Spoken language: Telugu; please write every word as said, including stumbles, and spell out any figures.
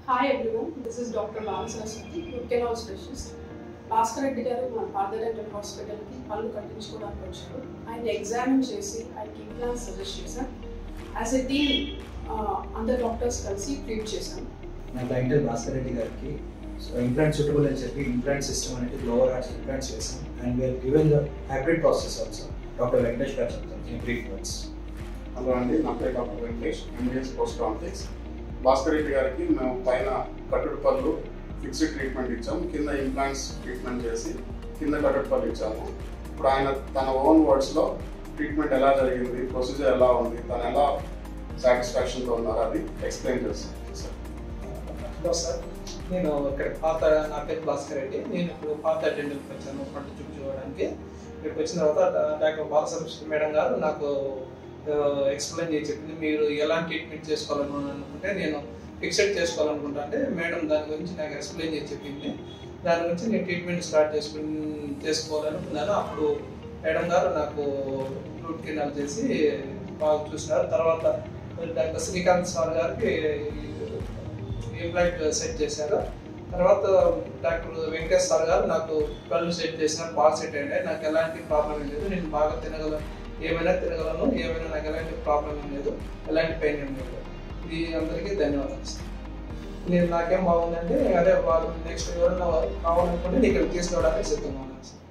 Hi everyone, this is Doctor Bhasker, root canal specialist. Bhasker garu మన Parthadental hospital ki pallu kattinchukodaniki vacharu. ఆయన ఎగ్జామిన్ చేసి ఆయనకి ఇంప్లాంట్స్ సజెస్ట్ చేశాను. యాజ్ ఎ టీమ్ అందరు డాక్టర్స్ కలిసి ట్రీట్ చేశాం. నా క్లయింటల్ భాస్కర్ రెడ్డి గారికి సో ఇంప్లాంట్ సూటబుల్ అని చెప్పి ఇంప్లాంట్ సిస్టమ్ అనేది లోవర్ ఆర్చ్ ఇంప్లాంట్స్ చేసాం and we are given the hybrid process also. Doctor Venkatesh గారు చెప్తారు ఇన్ బ్రీఫ్ వర్డ్స్. హలో అండి, నా పేరు doctor Venkatesh, MBS post complex. Bhaskar Reddy గారికి మేము పైన కట్టుడు పళ్ళు ఫిక్స్డ్ ట్రీట్మెంట్ ఇచ్చాము, కింద ఇంప్లాంట్స్ ట్రీట్మెంట్ చేసి కింద కట్టుడు పళ్ళు ఇచ్చాము. ఇప్పుడు ఆయన తన ఓన్ వర్డ్స్లో ట్రీట్మెంట్ ఎలా జరిగింది, ప్రొసీజర్ ఎలా ఉంది, తను ఎలా సాటిస్ఫాక్షన్తో ఉన్నారు అది ఎక్స్ప్లెయిన్ చేస్తాను సార్. హలో సార్, నేను ఇక్కడ పాత నా పేరు భాస్కర్ రెడ్డి. నేను ఇప్పుడు పాత డెంటల్కి వచ్చాను పంట చూపు చూడడానికి. ఇక్కడికి వచ్చిన తర్వాత డాక్టర్ బాలసరస్వతి మేడం గారు నాకు ఎక్స్ప్లెయిన్ చేసి చెప్పింది, మీరు ఎలాంటి ట్రీట్మెంట్ చేసుకోవాలని అనుకుంటే నేను ఫిక్సెడ్ చేసుకోవాలనుకుంటా అంటే మేడం దాని గురించి నాకు ఎక్స్ప్లెయిన్ చేసి చెప్పింది. దాని గురించి నేను ట్రీట్మెంట్ స్టార్ట్ చేసుకుని చేసుకోవాలనుకున్నాను. అప్పుడు మేడం గారు నాకు రూట్ కెనాల్ చేసి బాగా చూసినారు. తర్వాత డాక్టర్ శ్రీకాంత్ సార్ గారికి ఇంప్లాంట్ సెట్ చేశారు. తర్వాత డాక్టర్ వెంకటేష్ సార్ గారు నాకు కళ్ళు సెట్ చేసినారు, బాగా సెట్ అయ్యాయి. నాకు ఎలాంటి ప్రాబ్లం లేదు, నేను బాగా తినగలను, ఏమైనా తినగలను, ఏమైనా నాకు ఎలాంటి ప్రాబ్లం ఏం లేదు, ఎలాంటి పెయిన్ ఏం లేదు. ఇది అందరికీ ధన్యవాదాలు సార్. నేను నాకేం బాగుందంటే అదే వాళ్ళు నెక్స్ట్ ఎవరైనా కావాలనుకుంటే నేను ఇక్కడ తీసుకురావడానికి సిద్ధంగా ఉన్నాను సార్.